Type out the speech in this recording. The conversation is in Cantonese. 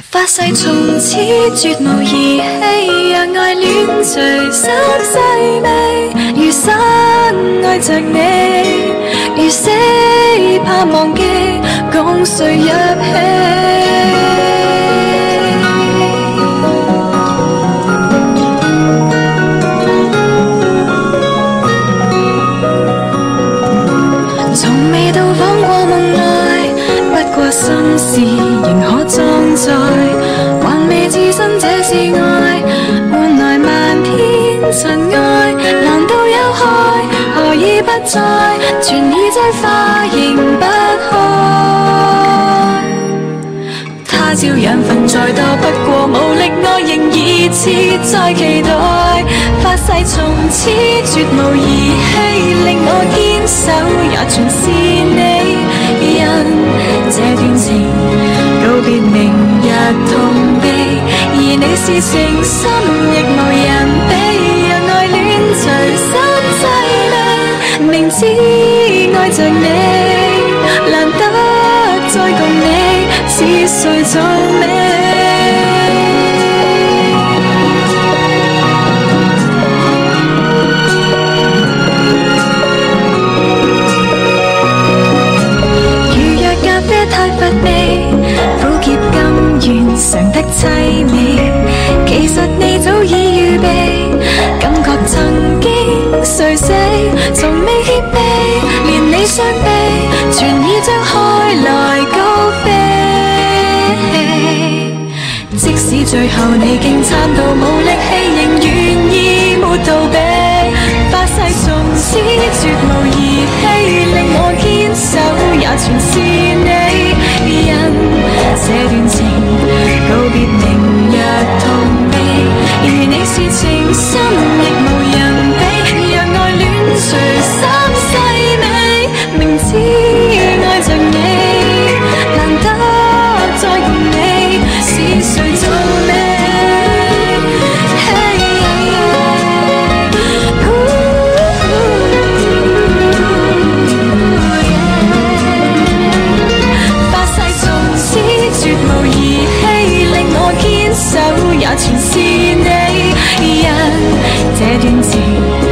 發誓從此絕無兒戲，讓愛戀隨心細味，如生愛着你，如死怕忘記，共誰入戲。從未到訪過夢內，不過心事仍可裝載，還未置身這是愛，換來漫天塵埃。難道有害？何以不再？全已在化形不開。他朝養分再多，不過無力愛仍熱切在期待。發誓從此絕無兒戲，令我堅守也全是你。因這段情告別明日痛悲，而你是情深亦無人比，讓愛戀隨心細味，明知愛着你，難得再共你，是誰做美？太乏味，苦澀甘願嘗得凄美。其實你早已預備，感覺曾經垂死，從未怯卑，連你雙臂全已張開來高飛。即使最後你竟撐到無力氣，仍願意沒逃避。發誓從此絕無兒戲，令我堅守也全是你。因這段情告別明日痛悲，而你是情深亦無人比，讓愛戀隨心細味，明知愛着你，難得再共你，是誰做美？絕無兒戲，令我堅守也全是你。因這段情